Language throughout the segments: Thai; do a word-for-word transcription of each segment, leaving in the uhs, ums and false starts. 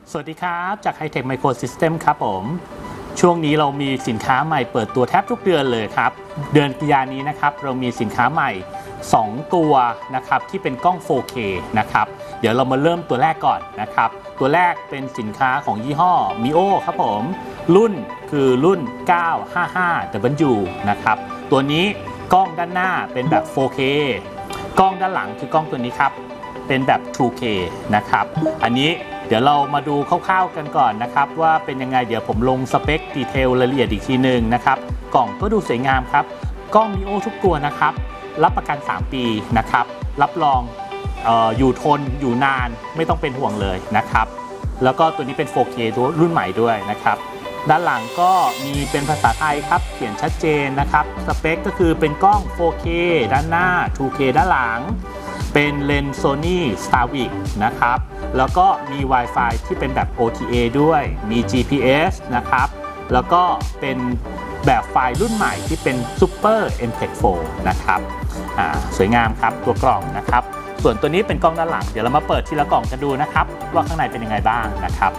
สวัสดีครับจาก Hi-Tech Micro System ครับผมช่วงนี้เรามีสินค้าใหม่เปิดตัวแทบทุกเดือนเลยครับเดือนกันยายนนี้นะครับเรามีสินค้าใหม่สองตัวนะครับที่เป็นกล้อง โฟร์เค นะครับเดี๋ยวเรามาเริ่มตัวแรกก่อนนะครับตัวแรกเป็นสินค้าของยี่ห้อ มิโอ ครับผมรุ่นคือรุ่น เก้าห้าห้า ดับเบิลยู นะครับตัวนี้กล้องด้านหน้าเป็นแบบ โฟร์เค กล้องด้านหลังคือกล้องตัวนี้ครับเป็นแบบ ทู เค นะครับอันนี้เดี๋ยวเรามาดูคร่าวๆกันก่อนนะครับว่าเป็นยังไงเดี๋ยวผมลงสเปคดีเทลรายละเอียดอีกทีหนึ่งนะครับกล่องก็ดูสวยงามครับกล้อง มิโอ ทุกตัวนะครับรับประกันสามปีนะครับรับรองเอ่ออยู่ทนอยู่นานไม่ต้องเป็นห่วงเลยนะครับแล้วก็ตัวนี้เป็น โฟร์เค ตัวรุ่นใหม่ด้วยนะครับด้านหลังก็มีเป็นภาษาไทยครับเขียนชัดเจนนะครับสเปคก็คือเป็นกล้อง โฟร์เค ด้านหน้า ทู เค ด้านหลังเป็นเลนส์ Sony Starvik นะครับแล้วก็มี Wi-Fi ที่เป็นแบบ โอ ที เอ ด้วยมี จี พี เอส นะครับแล้วก็เป็นแบบไฟล์รุ่นใหม่ที่เป็น Super เอ็ม พี อี โฟร์ นะครับสวยงามครับตัวกล่องนะครับส่วนตัวนี้เป็นกล้องด้านหลังเดี๋ยวเรามาเปิดทีละกล่องกันดูนะครับว่าข้างในเป็นยังไงบ้างนะครับ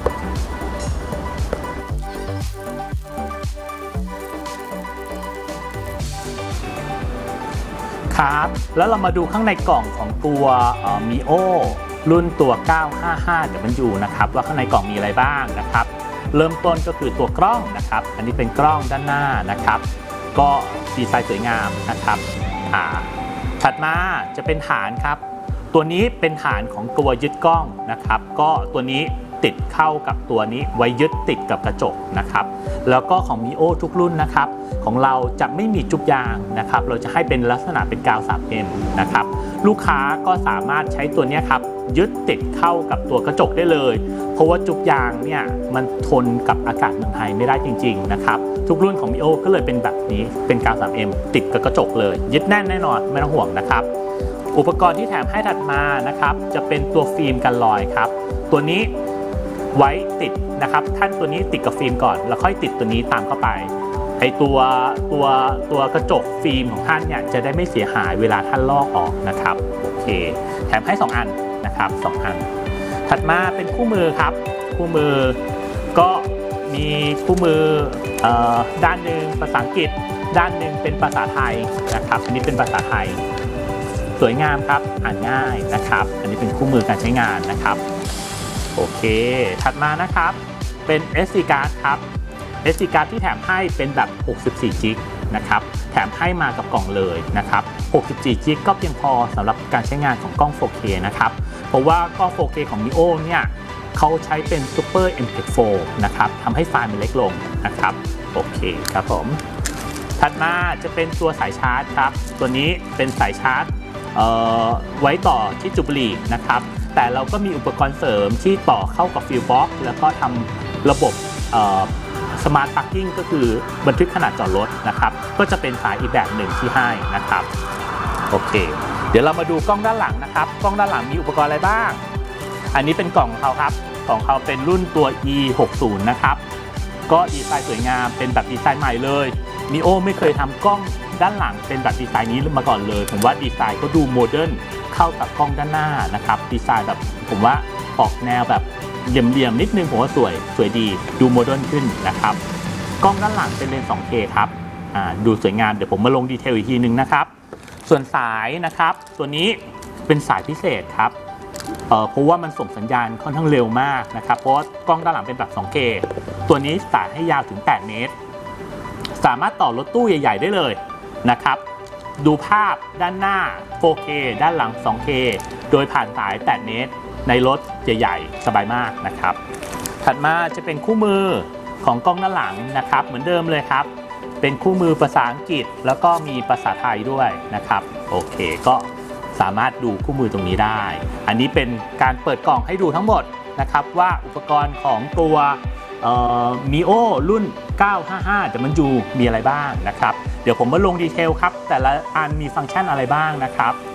ครับแล้วเรามาดูข้างในกล่องของตัว มิ โอ รุ่นตัว เก้าห้าห้า ดับเบิลยู นะครับว่าข้างในกล่องมีอะไรบ้างนะครับเริ่มต้นก็คือตัวกล้องนะครับอันนี้เป็นกล้องด้านหน้านะครับก็ดีไซน์สวยงามนะครับอ่าถัดมาจะเป็นฐานครับตัวนี้เป็นฐานของตัวยึดกล้องนะครับก็ตัวนี้ติดเข้ากับตัวนี้ไว้ยึดติดกับกระจกนะครับแล้วก็ของ มิโอ ทุกรุ่นนะครับของเราจะไม่มีจุ๊บยางนะครับเราจะให้เป็นลักษณะเป็นกาว ทรี เอ็ม นะครับลูกค้าก็สามารถใช้ตัวนี้ครับยึดติดเข้ากับตัวกระจกได้เลยเพราะว่าจุ๊บยางเนี่ยมันทนกับอากาศเมืองไทยไม่ได้จริงๆนะครับทุกรุ่นของ มิโอ ก็เลยเป็นแบบนี้เป็นกาว ทรี เอ็ม ติดกับกระจกเลยยึดแน่นแน่นอนไม่ต้องห่วงนะครับอุปกรณ์ที่แถมให้ถัดมานะครับจะเป็นตัวฟิล์มกันรอยครับตัวนี้ไว้ติดนะครับท่านตัวนี้ติดกับฟิล์มก่อนแล้วค่อยติดตัวนี้ตามเข้าไปไอตัวตัวตัวกระจกฟิล์มของท่านเนี่ยจะได้ไม่เสียหายเวลาท่านลอกออกนะครับโอเคแถมให้สองอันนะครับสองอันถัดมาเป็นคู่มือครับคู่มือก็มีคู่มือเอ่อด้านหนึ่งภาษาอังกฤษด้านหนึ่งเป็นภาษาไทยนะครับอันนี้เป็นภาษาไทยสวยงามครับอ่านง่ายนะครับอันนี้เป็นคู่มือการใช้งานนะครับโอเคถัดมานะครับเป็น เอส ดี card ครับ เอส ดี card ที่แถมให้เป็นแบบ หกสิบสี่จิก นะครับแถมให้มากับกล่องเลยนะครับ หกสิบสี่จิก ก็เพียงพอสำหรับการใช้งานของกล้อง โฟร์เค นะครับเพราะว่ากล้อง โฟร์เค ของ มิโอ เนี่ยเขาใช้เป็น Super เอ็ม พี อี โฟร์ นะครับทำให้ไฟล์มันเล็กลงนะครับโอเคครับผมถัดมาจะเป็นตัวสายชาร์จครับตัวนี้เป็นสายชาร์จไว้ต่อที่จุดบุหรี่นะครับแต่เราก็มีอุปกรณ์เสริมที่ต่อเข้ากับฟิลบ็อกซ์แล้วก็ทำระบบสมาร์ทพาร์กิ้งก็คือบันทึกขนาดจอดรถนะครับก็จะเป็นสายอีกแบบหนึ่งที่ให้นะครับโอเคเดี๋ยวเรามาดูกล้องด้านหลังนะครับกล้องด้านหลังมีอุปกรณ์อะไรบ้างอันนี้เป็นกล่องของเขาครับของเขาเป็นรุ่นตัว อี หกสิบ นะครับก็ดีไซน์สวยงามเป็นแบบดีไซน์ใหม่เลย มิโอ ไม่เคยทำกล้องด้านหลังเป็นแบบดีไซน์นี้มาก่อนเลยผมว่าดีไซน์เขาดูโมเดิร์นเข้ากับกล้องด้านหน้านะครับดีไซน์แบบผมว่าออกแนวแบบเหลี่ยมๆนิดนึงผมว่าสวยสวยดีดูโมเดิร์นขึ้นนะครับกล้องด้านหลังเป็นเลนส์ สองเค ครับอ่าดูสวยงามเดี๋ยวผมมาลงดีเทลอีกทีนึงนะครับส่วนสายนะครับตัวนี้เป็นสายพิเศษครับเอ่อเพราะว่ามันส่งสัญญาณค่อนข้างเร็วมากนะครับเพราะว่ากล้องด้านหลังเป็นแบบ สองเค ตัวนี้สายให้ยาวถึงแปดเมตรสามารถต่อรถตู้ใหญ่ๆได้เลยนะครับดูภาพด้านหน้า โฟร์เค ด้านหลัง สองเค โดยผ่านสายแปดเมตรในรถใหญ่ๆสบายมากนะครับถัดมาจะเป็นคู่มือของกล้องด้านหลังนะครับเหมือนเดิมเลยครับเป็นคู่มือภาษาอังกฤษแล้วก็มีภาษาไทยด้วยนะครับโอเคก็สามารถดูคู่มือตรงนี้ได้อันนี้เป็นการเปิดกล่องให้ดูทั้งหมดนะครับว่าอุปกรณ์ของตัวมิโอ รุ่น เก้าห้าห้า ดับเบิลยู มีอะไรบ้างนะครับเดี๋ยวผมมาลงดีเทลครับแต่ละอันมีฟังก์ชันอะไรบ้างนะครับ